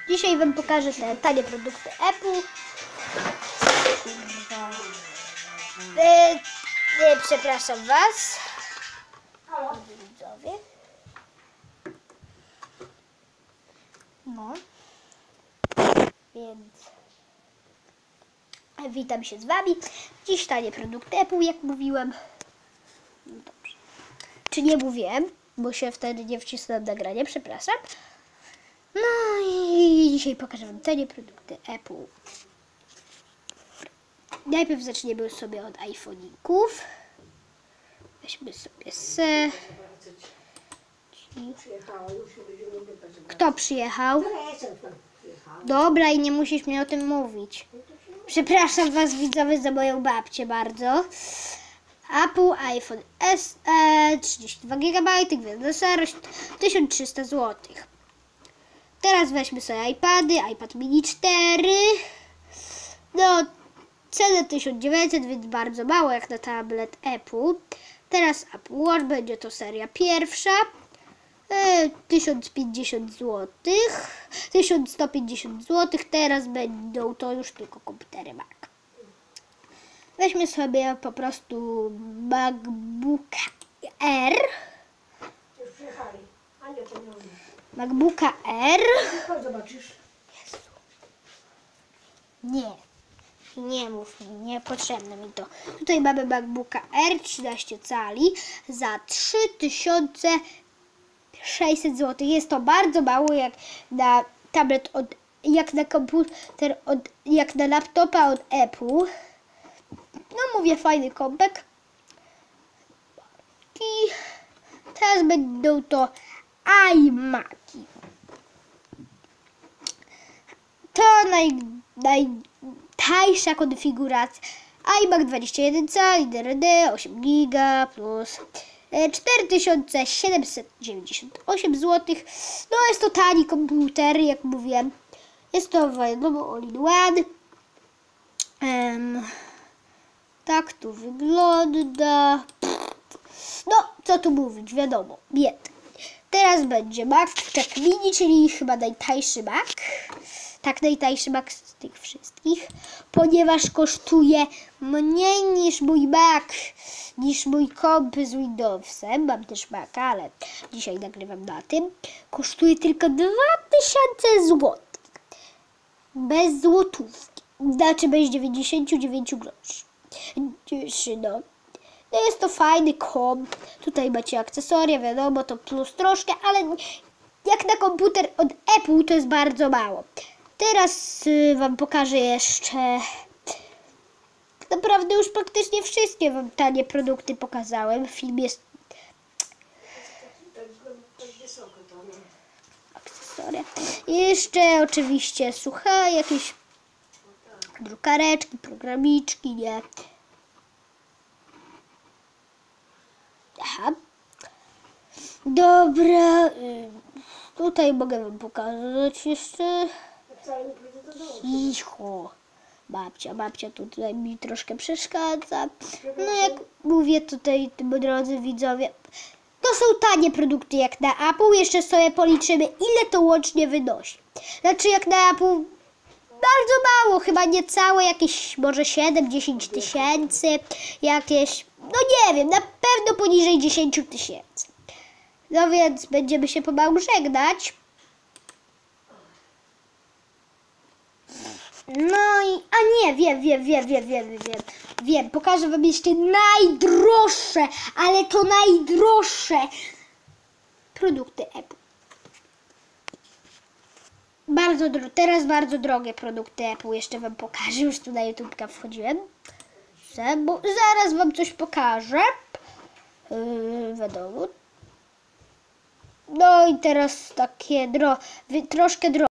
Dzisiaj wam pokażę te tanie produkty Apple. Przepraszam was. Widzowie. No. Więc witam się z wami. Dziś tanie produkty Apple, jak mówiłem. No dobrze. Czy nie mówiłem, bo się wtedy nie wcisnąłem nagranie, przepraszam. No i dzisiaj pokażę wam tanie produkty Apple. Najpierw zaczniemy sobie od iPhone'ików. Weźmy sobie Kto przyjechał? Dobra, i nie musisz mi o tym mówić. Przepraszam was, widzowie, za moją babcię bardzo. Apple iPhone SE 32 GB, gwiazda 1300 zł. Teraz weźmy sobie iPady, iPad mini 4. No, cena 1900, więc bardzo mało jak na tablet Apple. Teraz Apple Watch, będzie to seria pierwsza. 1050 zł. 1150 zł. Teraz będą to już tylko komputery Mac. Weźmy sobie po prostu MacBooka R. Już przyjechali. A nie, to nie mówię. MacBooka R. Chodź, zobaczysz. Jezu. Nie mów mi, niepotrzebne mi to. Tutaj mamy MacBooka R 13 cali za 3600 zł. Jest to bardzo mało jak na tablet, jak na komputer, jak na laptopa od Apple. No mówię, fajny kompek. I teraz będą to iMaki. To najtańsza konfiguracja. iMac 21 cali, DRD 8 GB plus 4798 zł. No jest to tani komputer, jak mówiłem. Jest to wiadomo all-in-one. Tak tu wygląda. No, co tu mówić, wiadomo, biedny. Teraz będzie Mac Mini, czyli chyba najtańszy Mac. Tak, najtańszy Mac z tych wszystkich, ponieważ kosztuje mniej niż mój Mac, niż mój komp z Windowsem. Mam też Maca, ale dzisiaj nagrywam na tym. Kosztuje tylko 2000 zł. Bez złotówki. Znaczy bez 99 groszy. No. No jest to fajny komp. Tutaj macie akcesoria, wiadomo, to plus troszkę, ale jak na komputer od Apple to jest bardzo mało. Teraz wam pokażę jeszcze. Tak naprawdę już praktycznie wszystkie wam tanie produkty pokazałem. Film jest. Akcesoria. Jeszcze oczywiście jakieś drukareczki, programiczki, nie. Aha. Dobra. Tutaj mogę wam pokazać jeszcze. Cicho. Babcia tutaj mi troszkę przeszkadza. No jak mówię tutaj, drodzy widzowie, to są tanie produkty jak na Apple. Jeszcze sobie policzymy, ile to łącznie wynosi. Znaczy jak na Apple bardzo mało, chyba niecałe jakieś może 7-10 tysięcy. Jakieś, no nie wiem, na pewno poniżej 10 tysięcy. No więc będziemy się pomału żegnać. No i, wiem, pokażę wam jeszcze najdroższe, ale to najdroższe produkty Apple. Teraz bardzo drogie produkty Apple jeszcze wam pokażę, już tu na YouTube'ka wchodziłem. Bo zaraz wam coś pokażę. Wiadomo. No i teraz takie troszkę drogie.